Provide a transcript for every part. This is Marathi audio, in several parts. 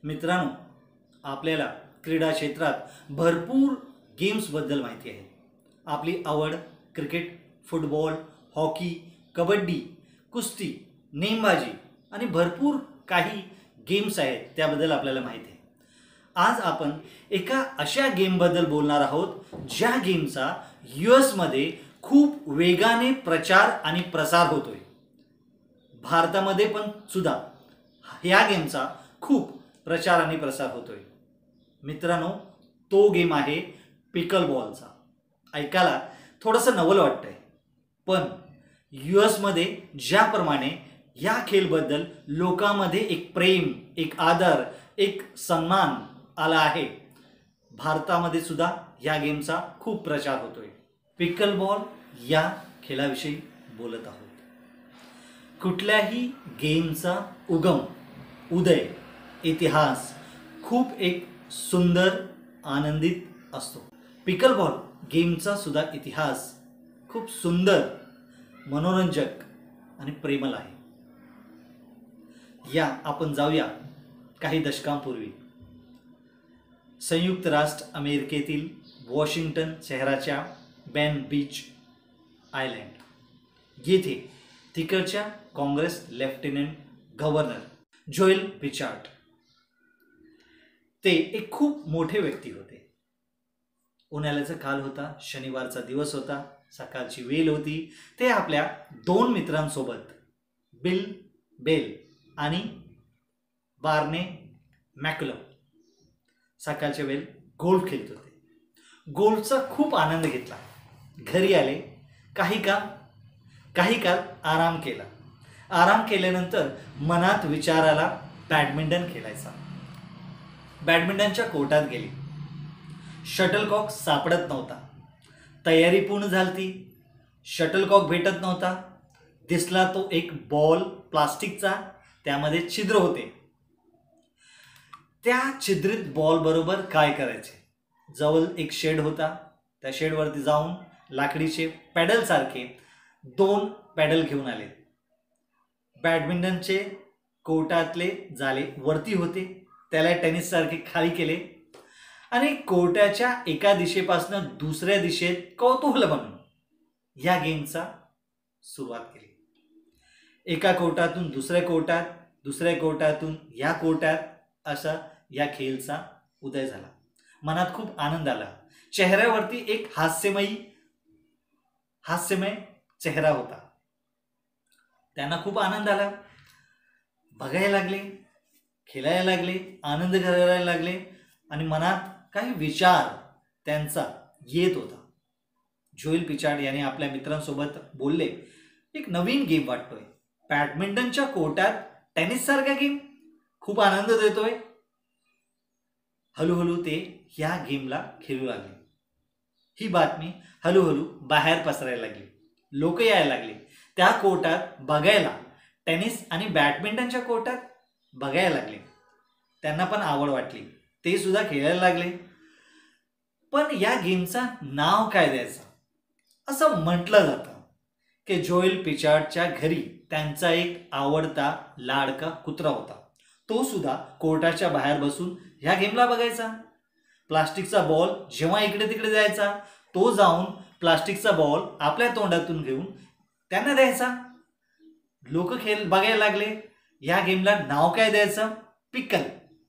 मित्रांनो, आपल्याला क्रीडा क्षेत्रात भरपूर गेम्सबद्दल माहिती आहे. आपली आवड क्रिकेट, फुटबॉल, हॉकी, कबड्डी, कुस्ती, नेमबाजी आणि भरपूर काही गेम्स आहेत त्याबद्दल आपल्याला माहिती आहे. आज आपण एका अशा गेमबद्दल बोलणार आहोत ज्या गेमचा यूएसमध्ये खूप वेगाने प्रचार आणि प्रसार होतोय. भारतामध्ये पण सुद्धा या गेमचा खूप प्रचार आणि प्रसार होतोय. मित्रांनो, तो गेम आहे पिकल बॉलचा. ऐकायला थोडंसं नवल वाटतंय, पण यूएसमध्ये ज्याप्रमाणे या खेळबद्दल लोकांमध्ये एक प्रेम, एक आदर, एक सन्मान आला आहे, भारतामध्ये सुद्धा या गेमचा खूप प्रचार होतोय. पिकल बॉल या खेळाविषयी बोलत आहोत. कुठल्याही गेमचा उदय, इतिहास खूप एक सुंदर, आनंदित असतो. पिकल बॉल गेमचा सुद्धा इतिहास खूप सुंदर, मनोरंजक आणि प्रेमळ आहे. या आपण जाऊया काही दशकांपूर्वी. संयुक्त राष्ट्र अमेरिकेतील वॉशिंग्टन शहराच्या बेन बीच आयलँड येथे तिकडच्या congress lieutenant governor Joel Pichard, ते एक खूप मोठे व्यक्ती होते. उन्हाळ्याचा काल होता, शनिवारचा दिवस होता, सकाळची वेळ होती. ते आपल्या दोन मित्रांसोबत बिल बेल आणि बार्ने मॅकलम सकाळच्या वेळ गोल्फ खेळत होते. गोल्फचा खूप आनंद घेतला. घरी आले, काही काळ आराम केला. आराम केल्यानंतर मनात विचार आला बॅडमिंटन खेळायचा. बॅडमिंटनच्या कोर्टात गेली. शटलकॉक सापडत नव्हता. तयारी पूर्ण झाली, शटलकॉक भेटत नव्हता. दिसला तो एक बॉल प्लास्टिकचा, त्यामध्ये छिद्र होते. त्या छिद्रित बॉल बरोबर काय करायचे? जवळ एक शेड होता. त्या शेडवरती जाऊन लाकडीचे पॅडल सारखे 2 पॅडल घेऊन आले. बॅडमिंटनचे कोर्टातले जाळे वरती होते, त्याला टेनिस सारखे खाली केले आणि कोर्टाच्या एका दिशेपासून दुसऱ्या दिशेत कौतूहल बनून या गेमचा सुरुवात केली. एका कोर्टातून दुसऱ्या कोर्टात, दुसऱ्या कोर्टातून या कोर्टात, असा या खेळचा उदय झाला. मनात खूप आनंद आला. चेहऱ्यावरती एक हास्यमय चेहरा होता. त्यांना खूप आनंद आला. बघायला लागले, खेळायला लागले, आनंद करायला लागले आणि मनात काही विचार त्यांचा येत होता. जोएल पिचार्ड यांनी आपल्या मित्रांसोबत बोलले, एक नवीन गेम वाटतोय. बॅडमिंटनच्या कोर्टात टेनिस सारखा गेम खूप आनंद देतोय. हळूहळू ते या गेमला खेळू लागले. ही बातमी हळूहळू बाहेर पसरायला लागली. लोक यायला लागले त्या कोर्टात बघायला. टेनिस आणि बॅडमिंटनच्या कोर्टात बघायला लागले. त्यांना पण आवड वाटली, ते सुद्धा खेळायला लागले. पण या गेमचा नाव काय द्यायचं असं म्हटलं जातं की जोएल पिचार्डच्या घरी त्यांचा एक आवडता लाडका कुत्रा होता. तो सुद्धा कोर्टाच्या बाहेर बसून ह्या गेमला बघायचा. प्लास्टिकचा बॉल जेव्हा इकडे तिकडे जायचा, तो जाऊन प्लास्टिकचा बॉल आपल्या तोंडातून घेऊन त्यांना द्यायचा. लोक बघायला लागले. या गेमला नाव काय द्यायचं? पिकल.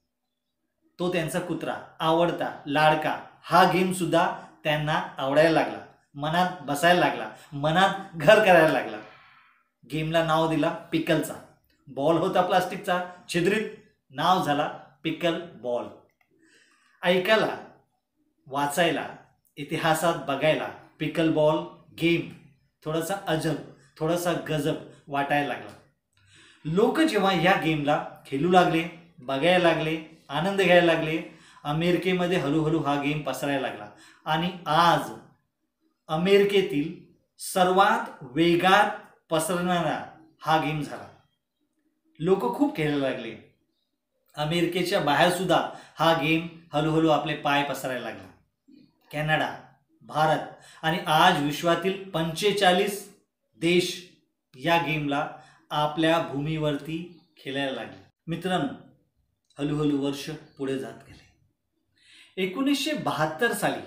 तो त्यांचा कुत्रा, आवडता लाडका, हा गेम सुद्धा त्यांना आवडायला लागला, मनात बसायला लागला, मनात घर करायला लागला. गेमला नाव दिला पिकलचा. बॉल होता प्लास्टिकचा, छिद्रित, नाव झाला पिकल बॉल. ऐकायला, वाचायला, इतिहासात बघायला पिकल बॉल गेम थोडासा अजब, थोडासा गजब वाटायला लागला. लोक जेव्हा या गेमला खेळू लागले, बघायला लागले, आनंद घ्यायला लागले, अमेरिकेमध्ये हळूहळू हा गेम पसरायला लागला आणि आज अमेरिकेतील सर्वात वेगात पसरणारा हा गेम झाला. लोक खूप खेळायला लागले. अमेरिकेच्या बाहेर सुद्धा हा गेम हळूहळू आपले पाय पसरायला लागला. कॅनडा, भारत आणि आज विश्वातील 45 देश या गेमला आपल्या भूमीवरती खेळायला लागले. मित्रांनो, हळूहळू वर्ष पुढे जात गेले. 1972 साली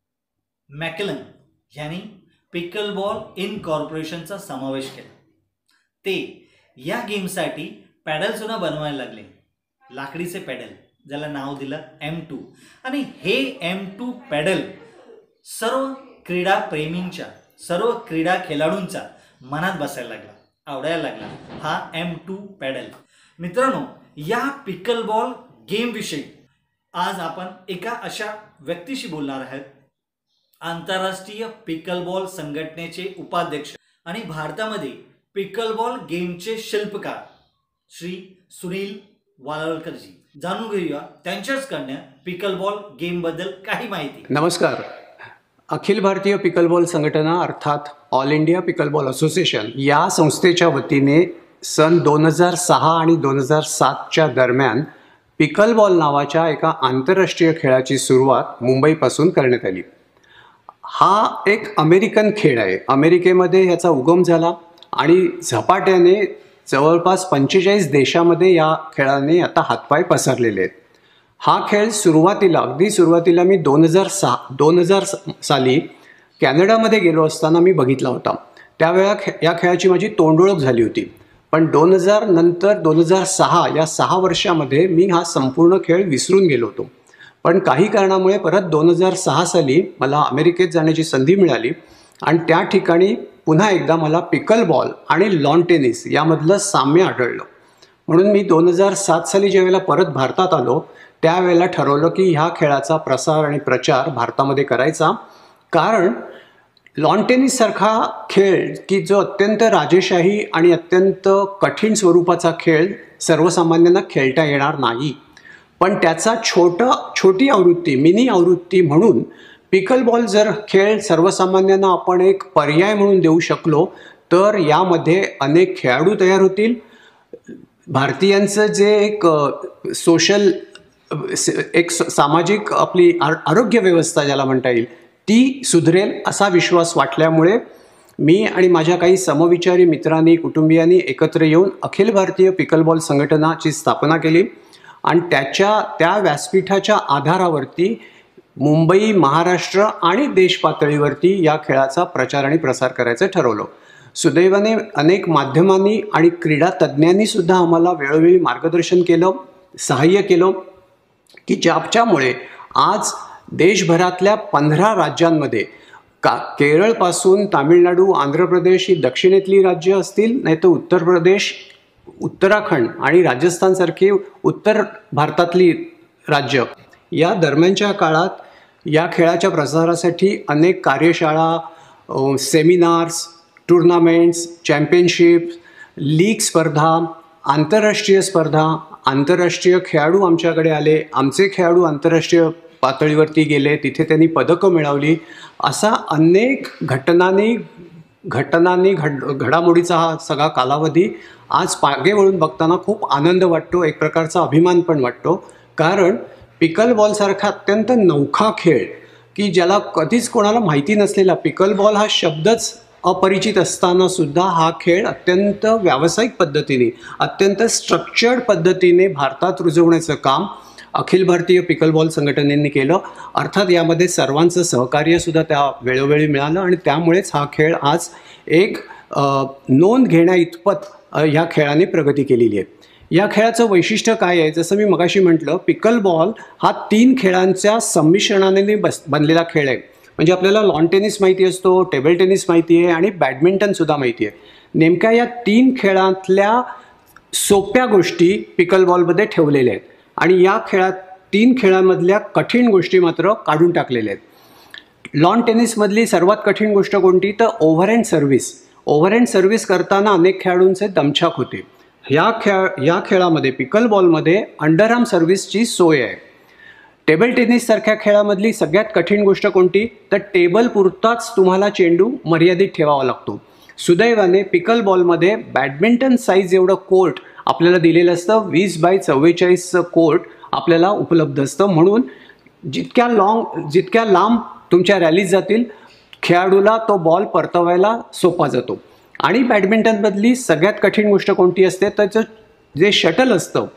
मॅकलन यांनी पिकलबॉल इनकॉर्पोरेशनचा समावेश केला. ते या गेमसाठी पॅडल सुद्धा बनवायला लागले, लाकडीचे पॅडल, ज्याला नाव दिलं M2. आणि हे M2 पॅडल सर्व क्रीडा प्रेमींच्या, सर्व क्रीडा खेळाडूंच्या मनात बसायला लागला, आवडायला लागला हा M2 पॅडल. मित्रांनो, या पिकलबॉल गेम विषयी आज आपण एका अशा व्यक्तीशी बोलणार आहोत, आंतरराष्ट्रीय पिकलबॉल संघटनेचे उपाध्यक्ष आणि भारतामध्ये पिकलबॉल गेमचे शिल्पकार श्री सुनील वालावलकरजी. जाणून घेऊया त्यांच्याचकडनं पिकलबॉल गेम बद्दल काही माहिती. नमस्कार. अखिल भारतीय पिकलबॉल संघटना अर्थात ऑल इंडिया पिकलबॉल असोसिएशन या संस्थेच्या वतीने सन 2006 आणि 2007च्या दरम्यान पिकलबॉल नावाच्या एका आंतरराष्ट्रीय खेळाची सुरुवात मुंबईपासून करण्यात आली. हा एक अमेरिकन खेळ आहे. अमेरिकेमध्ये याचा उगम झाला आणि झपाट्याने जवळपास 45 देशामध्ये या खेळाने आता हातपाय पसरलेले आहेत. हा खेळ अगदी सुरुवातीला मी 2000 साली कॅनडामध्ये गेलो असताना मी बघितला होता. त्यावेळा या खेळाची माझी तोंडओळख झाली होती. पण 2000 नंतर 2006 या 6 वर्षामध्ये मी हा संपूर्ण खेळ विसरून गेलो होतो. पण काही कारणामुळे परत 2006 साली मला अमेरिकेत जाण्याची संधी मिळाली आणि त्या ठिकाणी पुन्हा एकदा मला पिकलबॉल आणि लॉन टेनिस यामधलं साम्य आढळलं. म्हणून मी 2007 साली ज्यावेळेला परत भारतात आलो त्यावेळेला ठरवलं की ह्या खेळाचा प्रसार आणि प्रचार भारतामध्ये करायचा. कारण लॉन टेनिससारखा खेळ की जो अत्यंत राजेशाही आणि अत्यंत कठीण स्वरूपाचा खेळ सर्वसामान्यांना खेळता येणार नाही, पण त्याचा छोटी आवृत्ती, मिनी आवृत्ती म्हणून पिकलबॉल जर खेळ सर्वसामान्यांना आपण एक पर्याय म्हणून देऊ शकलो तर यामध्ये अनेक खेळाडू तयार होतील. भारतीयांचं जे एक सामाजिक आपली आरोग्य व्यवस्था ज्याला म्हणता येईल ती सुधरेल असा विश्वास वाटल्यामुळे मी आणि माझ्या काही समविचारी मित्रांनी, कुटुंबियांनी एकत्र येऊन अखिल भारतीय पिकलबॉल संघटनाची स्थापना केली आणि त्या व्यासपीठाच्या आधारावरती मुंबई, महाराष्ट्र आणि देश पातळीवरती या खेळाचा प्रचार आणि प्रसार करायचं ठरवलं. सुदैवाने अनेक माध्यमांनी आणि क्रीडा तज्ज्ञांनी सुद्धा आम्हाला वेळोवेळी मार्गदर्शन केलं, सहाय्य केलं की ज्यामुळे आज देशभरातल्या 15 राज्यांमध्ये केरळपासून तामिळनाडू, आंध्र प्रदेश ही दक्षिणेतली राज्य असतील, नाही तर उत्तर प्रदेश, उत्तराखंड आणि राजस्थानसारखी उत्तर भारतातली राज्य या दरम्यानच्या काळात या खेळाच्या प्रसारासाठी अनेक कार्यशाळा, सेमिनार्स, टुर्नामेंट्स, चॅम्पियनशिप, लीग स्पर्धा, आंतरराष्ट्रीय स्पर्धा, आंतरराष्ट्रीय खेळाडू आमच्याकडे आले, आमचे खेळाडू आंतरराष्ट्रीय पातळीवरती गेले, तिथे त्यांनी पदकं मिळवली. असा अनेक घडामोडीचा हा सगळा कालावधी आज मागे वळून बघताना खूप आनंद वाटतो, एक प्रकारचा अभिमान पण वाटतो. कारण पिकलबॉलसारखा अत्यंत नवखा खेळ की ज्याला कधीच कोणाला माहिती नसलेला, पिकलबॉल हा शब्दच अपरिचित असताना सुद्धा हा खेळ अत्यंत व्यावसायिक पद्धतीने, अत्यंत स्ट्रक्चर्ड पद्धतीने भारतात रुजवण्याचं काम अखिल भारतीय पिकलबॉल संघटनेने केलं. अर्थात यामध्ये सर्वांचं सहकार्यसुद्धा त्या वेळोवेळी मिळालं आणि त्यामुळेच हा खेळ आज एक नोंद घेण्या इतपत ह्या खेळाने प्रगती केलेली आहे. या खेळाचं वैशिष्ट्य काय आहे, जसं मी मगाशी म्हटलं, पिकलबॉल हा 3 खेळांच्या संमिश्रणाने बनलेला खेळ आहे. म्हणजे आपल्याला लॉन टेनिस माहिती असतो, टेबल टेनिस माहिती आहे आणि बॅडमिंटनसुद्धा माहिती आहे. नेमक्या या 3 खेळातल्या सोप्या गोष्टी पिकलबॉलमध्ये ठेवलेल्या आहेत आणि या 3 खेळांमधल्या कठीण गोष्टी मात्र काढून टाकलेल्या आहेत. लॉन टेनिसमधली सर्वात कठीण गोष्ट कोणती, तर ओव्हरहँड सर्व्हिस. ओव्हरहँड सर्व्हिस करताना अनेक खेळाडूंचे दमछाक होते. या खेळामध्ये पिकलबॉलमध्ये अंडरआर्म सर्व्हिसची सोय आहे. टेबल टेनिससारख्या खेळामधली सगळ्यात कठीण गोष्ट कोणती, तर टेबल पुरताच तुम्हाला चेंडू मर्यादित ठेवावा लागतो. सुदैवाने पिकलबॉलमध्ये बॅडमिंटन साईज एवढं कोर्ट आपल्याला दिलेलं असतं. 20x44 कोर्ट आपल्याला उपलब्ध असतं. म्हणून जितक्या लांब तुमच्या रॅलीज जातील खेळाडूला तो बॉल परतवायला सोपा जातो. आणि बॅडमिंटनमधली सगळ्यात कठीण गोष्ट कोणती असते, तर जे शटल असतं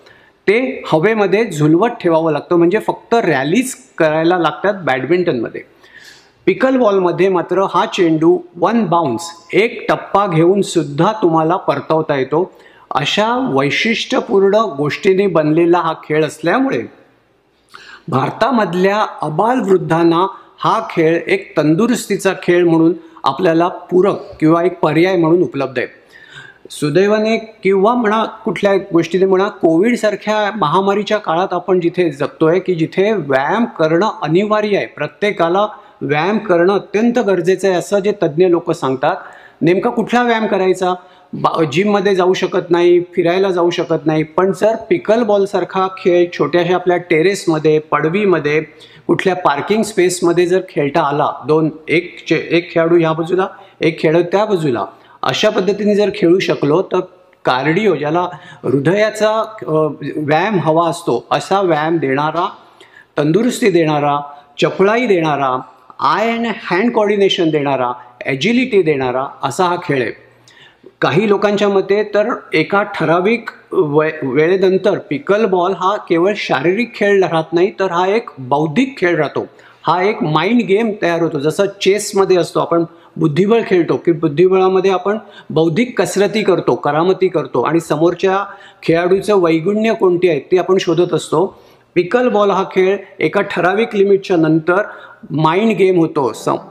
ते हवेमध्ये झुलवत ठेवावं लागतं, म्हणजे फक्त रॅलीज करायला लागतात बॅडमिंटनमध्ये. पिकल बॉलमध्ये मात्र हा चेंडू वन बाउन्स, एक टप्पा घेऊन सुद्धा तुम्हाला परतवता येतो. अशा वैशिष्ट्यपूर्ण गोष्टींनी बनलेला हा खेळ असल्यामुळे भारतामधल्या अबालवृद्धांना हा खेळ एक तंदुरुस्तीचा खेळ म्हणून आपल्याला पूरक किंवा एक पर्याय म्हणून उपलब्ध आहे. सुदैवाने किंवा म्हणा कुठल्या गोष्टीने म्हणा, कोविडसारख्या महामारीच्या काळात आपण जिथे जगतोय की जिथे व्यायाम करणं अनिवार्य आहे, प्रत्येकाला व्यायाम करणं अत्यंत गरजेचं आहे असं जे तज्ज्ञ लोक सांगतात. नेमका कुठला व्यायाम करायचा? जिममध्ये जाऊ शकत नाही, फिरायला जाऊ शकत नाही, पण जर पिकल बॉलसारखा खेळ छोट्याशा आपल्या टेरेसमध्ये, पडवीमध्ये, कुठल्या पार्किंग स्पेसमध्ये जर खेळता आला, एक खेळाडू ह्या बाजूला, एक खेळाडू त्या बाजूला, अशा पद्धतीने जर खेळू शकलो तर कार्डिओ, ज्याला हृदयाचा व्यायाम हवा असतो असा व्यायाम देणारा, तंदुरुस्ती देणारा, चपळाई देणारा, आय अँड हँड कोऑर्डिनेशन देणारा, ॲजिलिटी देणारा असा हा खेळ आहे. काही लोकांच्या मते तर एका ठराविक वेळेनंतर पिकल बॉल हा केवळ शारीरिक खेळ राहत नाही, तर हा एक बौद्धिक खेळ राहतो. हा एक माइंड गेम तयार होतो. जसं चेसमध्ये असतो, आपण बुद्धिबळ खेळतो की बुद्धिबळामध्ये आपण बौद्धिक कसरती करतो, करामती करतो आणि समोरच्या खेळाडूचं वैगुण्य कोणती आहेत ती आपण शोधत असतो. पिकल बॉल हा खेळ एका ठराविक लिमिटच्या नंतर माइंड गेम होतो.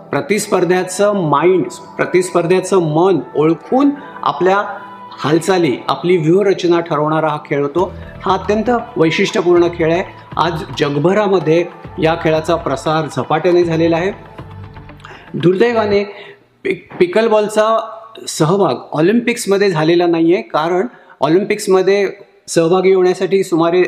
प्रतिस्पर्ध्याचं मन ओळखून आपल्या हालचाली, आपली व्यूहरचना ठरवणारा हा खेळ होतो. हा अत्यंत वैशिष्ट्यपूर्ण खेळ आहे. आज जगभरामध्ये या खेळाचा प्रसार झपाट्याने झालेला आहे. दुर्दैवाने पिकल बॉलचा सहभाग ऑलिम्पिक्समध्ये झालेला नाही आहे, कारण ऑलिम्पिक्समध्ये सहभागी होण्यासाठी सुमारे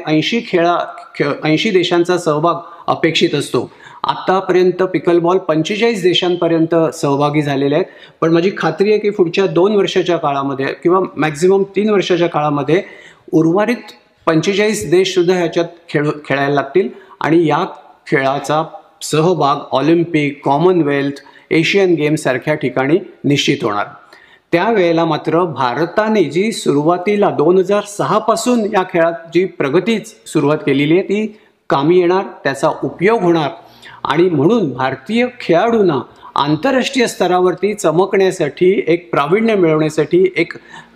80 देशांचा सहभाग अपेक्षित असतो. आत्तापर्यंत पिकल बॉल 45 देशांपर्यंत सहभागी झालेले आहेत. पण माझी खात्री आहे की पुढच्या 2 वर्षाच्या काळामध्ये किंवा मॅक्झिमम 3 वर्षाच्या काळामध्ये उर्वरित 45 देशसुद्धा ह्याच्यात खेळायला लागतील आणि या खेळाचा सहभाग ऑलिम्पिक, कॉमनवेल्थ, एशियन गेम्स सारख्या ठिकाणी निश्चित होणार. त्यावेळेला मात्र भारताने जी सुरुवातीला 2006 पासून या खेळात जी प्रगती सुरुवात केलेली आहे ती कामी येणार, त्याचा उपयोग होणार आणि म्हणून भारतीय खेळाडूंना आंतरराष्ट्रीय स्तरावरती चमकण्यासाठी, एक प्रावीण्य मिळवण्यासाठी, एक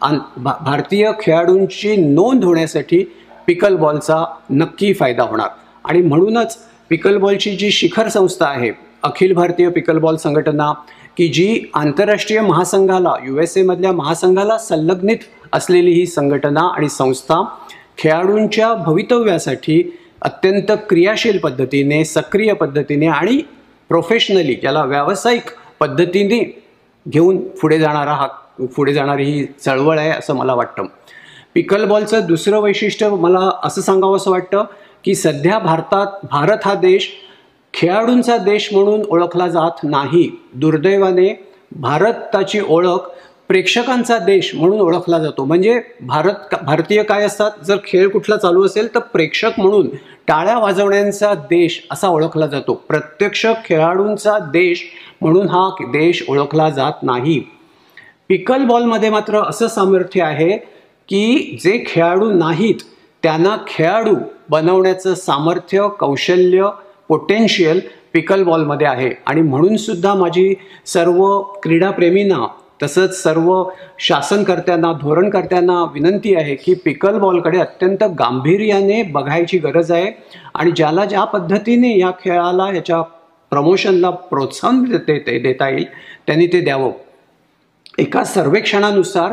भारतीय खेळाडूंची नोंद होण्यासाठी पिकल बॉलचा नक्की फायदा होणार. आणि म्हणूनच पिकल बॉलची जी शिखर संस्था आहे, अखिल भारतीय पिकल बॉल संघटना, की जी आंतरराष्ट्रीय महासंघाला, USA मधल्या महासंघाला संलग्नित असलेली ही संघटना आणि संस्था खेळाडूंच्या भवितव्यासाठी अत्यंत क्रियाशील पद्धतीने, सक्रिय पद्धतीने आणि प्रोफेशनली, ज्याला व्यावसायिक पद्धतीने घेऊन पुढे जाणारी ही चळवळ आहे असं मला वाटतं. पिकल बॉलचं दुसरं वैशिष्ट्य मला असं सांगावंसं वाटतं की सध्या भारत हा देश खेळाडूंचा देश म्हणून ओळखला जात नाही. दुर्दैवाने भारताची ओळख प्रेक्षकांचा देश म्हणून ओळखला जातो. म्हणजे भारतीय काय असतात, जर खेळ कुठला चालू असेल तर प्रेक्षक म्हणून टाळ्या वाजवण्याचा देश असा ओळखला जातो. प्रत्यक्ष खेळाडूंचा देश म्हणून हा देश ओळखला जात नाही. पिकल बॉलमध्ये मात्र असं सामर्थ्य आहे की जे खेळाडू नाहीत त्यांना खेळाडू बनवण्याचं सामर्थ्य, कौशल्य, पोटेन्शियल पिकल बॉलमध्ये आहे. आणि म्हणून सुद्धा माझी सर्व क्रीडाप्रेमींना तसंच सर्व शासनकर्त्यांना, धोरणकर्त्यांना विनंती आहे की पिकल बॉलकडे अत्यंत गांभीर्याने बघायची गरज आहे आणि ज्या पद्धतीने या खेळाला, याच्या प्रमोशनला प्रोत्साहन देता येईल त्यांनी ते द्यावं. एका सर्वेक्षणानुसार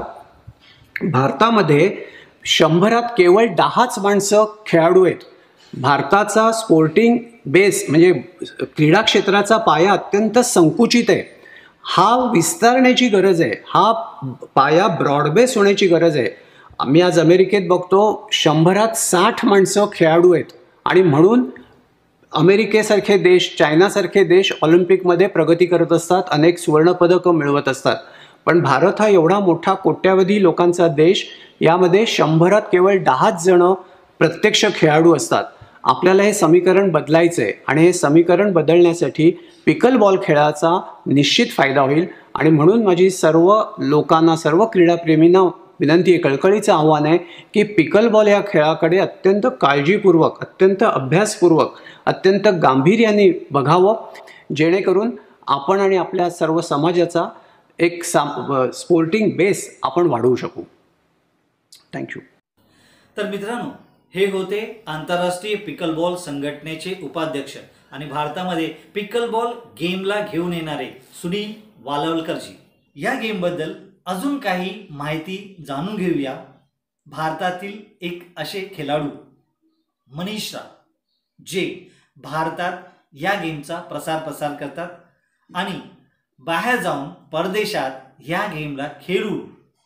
भारतामध्ये 100त केवळ 10च माणसं खेळाडू आहेत. भारताचा स्पोर्टिंग बेस म्हणजे क्रीडा क्षेत्राचा पाया अत्यंत संकुचित आहे. हा विस्तारण्याची गरज आहे. हा पाया ब्रॉडबेस होण्याची गरज आहे. आम्ही आज अमेरिकेत बघतो 100त 60 माणसं खेळाडू आहेत आणि म्हणून अमेरिकेसारखे देश, चायनासारखे देश ऑलिम्पिकमध्ये प्रगती करत असतात, अनेक सुवर्णपदकं मिळवत असतात. पण भारत हा एवढा मोठा कोट्यावधी लोकांचा देश, यामध्ये 100त केवळ 10च जण प्रत्यक्ष खेळाडू असतात. आपल्याला हे समीकरण बदलायचं आहे आणि हे समीकरण बदलण्यासाठी पिकल बॉल खेळाचा निश्चित फायदा होईल. आणि म्हणून माझी सर्व लोकांना, सर्व क्रीडाप्रेमींना विनंती आहे, कळकळीचं आव्हान आहे की पिकल बॉल या खेळाकडे अत्यंत काळजीपूर्वक, अत्यंत अभ्यासपूर्वक, अत्यंत गांभीर्याने बघावं, जेणेकरून आपण आणि आपल्या सर्व समाजाचा एक स्पोर्टिंग बेस आपण वाढवू शकू. थँक्यू. तर मित्रांनो, हे होते आंतरराष्ट्रीय पिकलबॉल संघटनेचे उपाध्यक्ष आणि भारतामध्ये पिकलबॉल गेमला घेऊन येणारे सुनील वालवलकरजी. या गेमबद्दल अजून काही माहिती जाणून घेऊया. भारतातील एक असे खेळाडू मनीष राव, जे भारतात या गेमचा प्रसार करतात आणि बाहेर जाऊन परदेशात या गेमला खेळून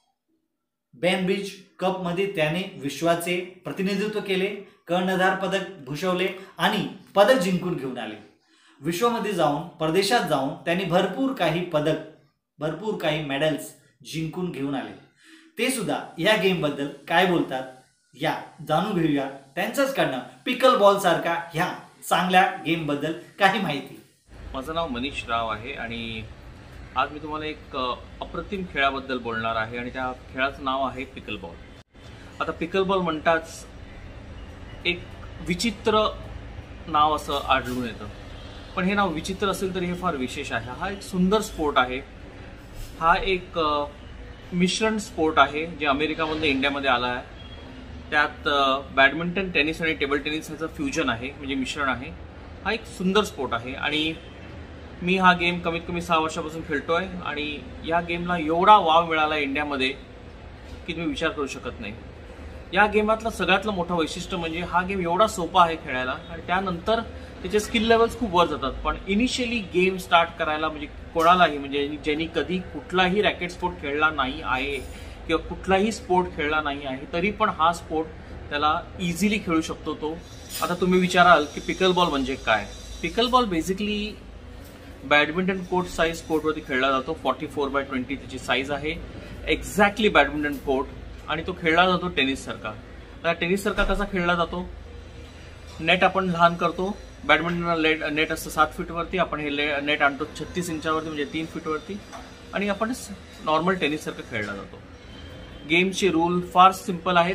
बेनब्रिज कपमध्ये त्याने विश्वाचे प्रतिनिधित्व केले, कर्णधार पदक भूषवले आणि पदक जिंकून घेऊन आले. विश्वामध्ये जाऊन, परदेशात जाऊन त्यांनी भरपूर काही मेडल्स जिंकून घेऊन आले. ते सुद्धा या गेमबद्दल काय बोलतात या जाणून घेऊया त्यांच्याचकडनं पिकल बॉल सारखा ह्या चांगल्या गेमबद्दल काही माहिती. माझं नाव मनीष राव आहे आणि आज मी तुम्हाला एक अप्रतिम खेळाबद्दल बोलणार आहे आणि त्या खेळाचं नाव आहे पिकल बॉल. आता पिकल बॉल म्हणताच एक विचित्र नाव असं आढळून येतं, पण हे नाव विचित्र असेल तरी हे फार विशेष आहे. हा एक सुंदर स्पोर्ट आहे. हा एक मिश्रण स्पोर्ट आहे जे अमेरिकामधून इंडियामध्ये आला आहे. त्यात बॅडमिंटन, टेनिस आणि टेबल टेनिस ह्याचं फ्युजन आहे, म्हणजे मिश्रण आहे. हा एक सुंदर स्पोर्ट आहे आणि मी हा गेम कमीत कमी 6 वर्षापासून खेळतोय आणि या गेमला एवढा वाव मिळाला इंडियामध्ये की तुम्ही विचार करू शकत नाही. या गेमातलं सगळ्यातलं मोठं वैशिष्ट्य म्हणजे हा गेम एवढा सोपा आहे खेळायला आणि त्यानंतर त्याचे स्किल लेवल्स खूप वर जातात. पण इनिशियली गेम स्टार्ट करायला म्हणजे कोणालाही, म्हणजे ज्यांनी कधी कुठलाही रॅकेट स्पोर्ट खेळला नाही आहे किंवा कुठलाही स्पोर्ट खेळला नाही आहे तरी पण हा स्पोर्ट त्याला इझिली खेळू शकतो तो. आता तुम्ही विचाराल की पिकल बॉल म्हणजे काय. Pickle ball basically badminton court size कोर्टवरती खेळला जातो. 44x20 त्याची साईज आहे, एक्झॅक्टली बॅडमिंटन कोर्ट. आणि तो खेळला जातो टेनिस सारखा. आता टेनिस सारखा कसा खेळला जातो, नेट आपण लहान करतो. बॅडमिंटन नेट असतं 7 फीटवरती, आपण हे नेट आणतो 36 इंचावरती म्हणजे 3 फीटवरती आणि आपण नॉर्मल टेनिस सारखं खेळला जातो. गेमचे रूल फार सिंपल आहेत.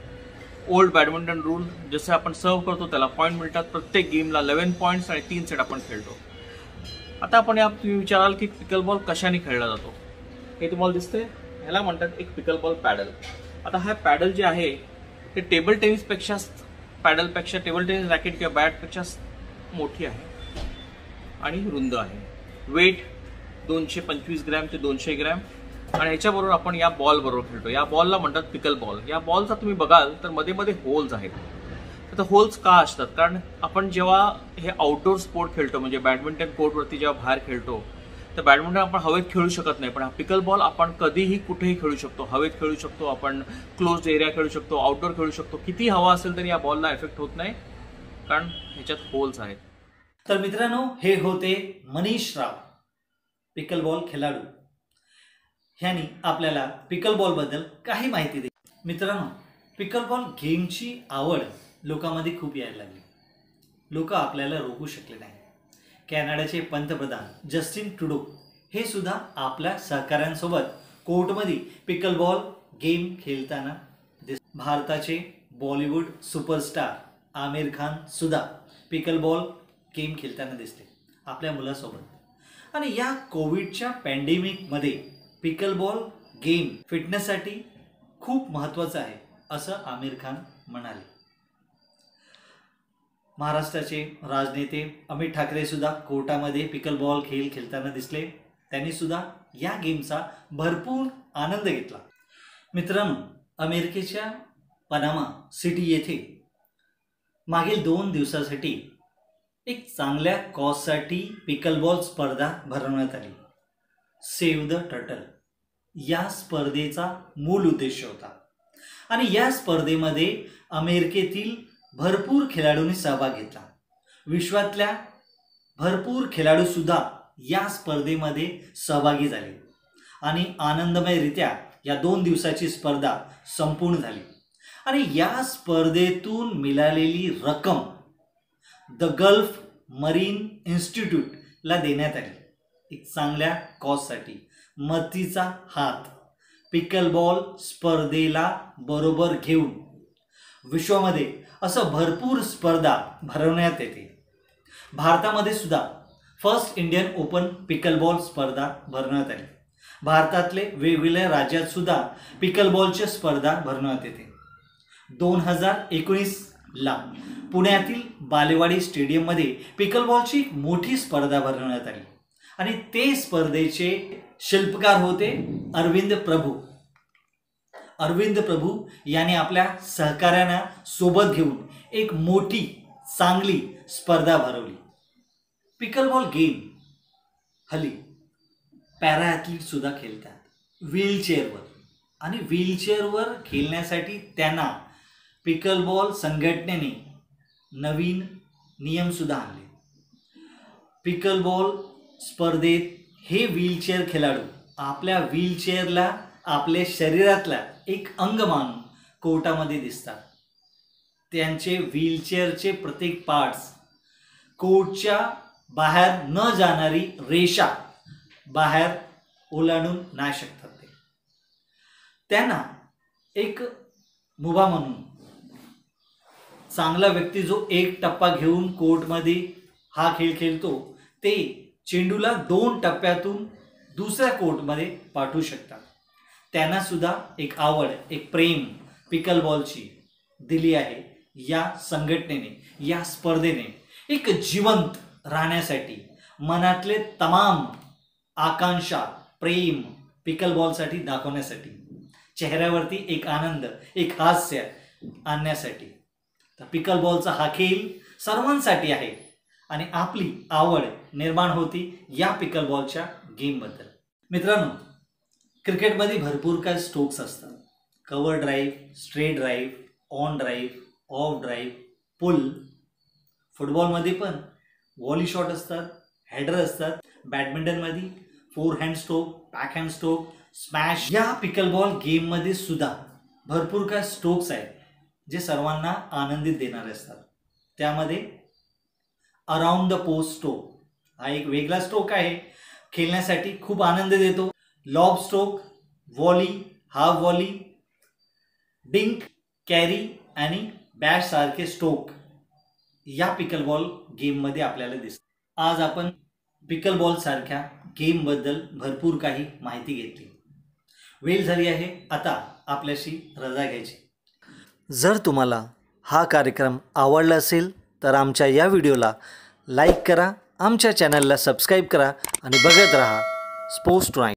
ओल्ड बॅडमिंटन रूल, जसे आपण सर्व करतो त्याला पॉईंट मिळतात. प्रत्येक गेमला 11 पॉईंट्स आणि 3 सेट आपण खेळतो. आता आपण तुम्ही विचाराल की पिकल बॉल कशाने खेळला जातो. हे तुम्हाला दिसतंय, ह्याला म्हणतात एक पिकल बॉल पॅडल. आता हा पॅडल जे आहे ते टेबल टेनिसपेक्षा, पॅडलपेक्षा, टेबल टेनिस रॅकेट किंवा बॅटपेक्षा मोठी आहे आणि रुंद आहे. वेट 225 ग्रॅम ते 200 ग्रॅम आणि ह्याच्याबरोबर आपण या बॉल बरोबर खेळतो. या बॉलला म्हणतात पिकल बॉल. या बॉलचा तुम्ही बघाल तर मध्ये मध्ये होल्स आहेत. तर होल्स का असतात, कारण आपण जेव्हा हे आउटडोर स्पोर्ट खेळतो म्हणजे बॅडमिंटन कोर्टवरती जेव्हा बाहेर खेळतो तर बॅडमिंटन आपण हवेत खेळू शकत नाही, पण हा पिकल बॉल आपण कधीही कुठेही खेळू शकतो. हवेत खेळू शकतो, आपण क्लोज्ड एरिया खेळू शकतो, आउटडोर खेळू शकतो. किती हवा असेल तरी या बॉलला इफेक्ट होत नाही कारण ह्याच्यात होल्स आहेत. तर मित्रांनो, हे होते मनीष राव, पिकल बॉल खेळाडू. ह्यांनी आपल्याला पिकल बॉल बद्दल काही माहिती दिली. मित्रांनो, पिकल बॉल गेमची आवड लोकांमध्ये खूप यायला लागली. लोक आपल्याला रोखू शकले नाही. कॅनडाचे पंतप्रधान जस्टिन ट्रुडो हे सुद्धा आपल्या सहकाऱ्यांसोबत कोर्टमध्ये पिकल बॉल गेम खेळताना दिसले. भारताचे बॉलिवूड सुपरस्टार आमिर खान सुद्धा पिकल बॉल गेम खेळताना दिसले आपल्या मुलासोबत. आणि या कोविडच्या पॅन्डेमिकमध्ये पिकल बॉल गेम फिटनेससाठी खूप महत्त्वाचं आहे असं आमिर खान म्हणाले. महाराष्ट्राचे राजनेते अमित ठाकरे सुद्धा कोर्टामध्ये पिकल बॉल खेळ खेळताना दिसले. त्यांनी सुद्धा या गेमचा भरपूर आनंद घेतला. मित्रांनो, अमेरिकेच्या पनामा सिटी येथे मागील 2 दिवसासाठी एक चांगल्या कॉजसाठी पिकल बॉल स्पर्धा भरवण्यात आली. सेव्ह द टर्टल या स्पर्धेचा मूल उद्देश होता आणि या स्पर्धेमध्ये अमेरिकेतील भरपूर खेळाडूंनी सहभाग घेतला. विश्वातल्या भरपूर खेळाडू सुद्धा या स्पर्धेमध्ये सहभागी झाले आणि आनंदमयरित्या या 2 दिवसाची स्पर्धा संपूर्ण झाली. आणि या स्पर्धेतून मिळालेली रक्कम द गल्फ मरीन इन्स्टिट्यूटला देण्यात आली. एक चांगल्या कॉजसाठी. मदतीचा हात पिकलबॉल स्पर्धेला बरोबर घेऊन विश्वामध्ये असं भरपूर स्पर्धा भरवण्यात येते. भारतामध्ये सुद्धा फर्स्ट इंडियन ओपन पिकलबॉल स्पर्धा भरवण्यात आली. भारतातले वेगवेगळ्या राज्यात सुद्धा पिकलबॉलच्या स्पर्धा भरवण्यात येते. 2019ला पुण्यातील बालेवाडी स्टेडियममध्ये पिकलबॉलची एक मोठी स्पर्धा भरवण्यात आली आणि ते स्पर्धेचे शिल्पकार होते अरविंद प्रभू. अरविंद प्रभू यांनी आपल्या सहकाऱ्यांना सोबत घेऊन एक मोठी चांगली स्पर्धा भरवली. पिकलबॉल गेम हल्ली पॅरा ॲथलीट सुद्धा खेळतात व्हीलचेअरवर, आणि व्हीलचेअरवर खेळण्यासाठी त्यांना पिकलबॉल संघटनेने नवीन नियमसुद्धा आणले. पिकलबॉल स्पर्धेत हे व्हीलचेअर खेळाडू आपल्या व्हीलचेअरला आपल्या शरीरातला एक अंग मानून कोर्टामध्ये दिसतात. त्यांचे व्हीलचेअरचे प्रत्येक पार्ट्स कोर्टच्या बाहेर न जाणारी रेषा बाहेर ओलांडून नाही शकतात. त्यांना एक मुभा म्हणून चांगला व्यक्ती जो एक टप्पा घेऊन कोर्टमध्ये हा खेळ खेळतो ते चेंडूला 2 टप्प्यातून दुसऱ्या कोर्टमध्ये पाठवू शकतात. त्यांना सुद्धा एक आवड, एक प्रेम पिकलबॉलची दिली आहे या संघटनेने, या स्पर्धेने. एक जिवंत राहण्यासाठी मनातले तमाम आकांक्षा, प्रेम पिकलबॉलसाठी दाखवण्यासाठी, चेहऱ्यावरती एक आनंद, एक हास्य आणण्यासाठी. तर पिकलबॉलचा हा खेळ सर्वांसाठी आहे आणि आपली आवड निर्माण होती या पिकलबॉलच्या गेमबद्दल. मित्रांनो, क्रिकेटमध्ये भरपूर काय स्ट्रोक्स असतात. Cover drive, straight drive, on drive, off drive, pull. फुटबॉलमध्ये पण व्हॉली शॉट असतात, हेडर असतात. बॅडमिंटनमध्ये forehand stroke, backhand stroke, smash. या पिकलबॉल गेममध्ये सुद्धा भरपूर काय स्ट्रोक्स आहेत जे सर्वांना आनंदित देणारे असतात. त्यामध्ये अराउंड द पोस्ट स्ट्रोक हा एक वेगळा स्ट्रोक आहे, खेळण्यासाठी खूप आनंद देतो. Lob stroke, volley, half volley, dink, carry आणि बॅश सारखे स्ट्रोक या पिकलबॉल गेममध्ये आपल्याला दिसतात. आज आपण पिकलबॉल सारख्या गेमबद्दल भरपूर काही माहिती घेतली. वेळ झाली आहे आता आपल्याशी रजा घ्यायची. जर तुम्हाला हा कार्यक्रम आवडला असेल तर आमच्या या व्हिडिओला लाईक करा, आमच्या चॅनलला सबस्क्राईब करा आणि बघत राहा स्पोर्ट्स टाइम.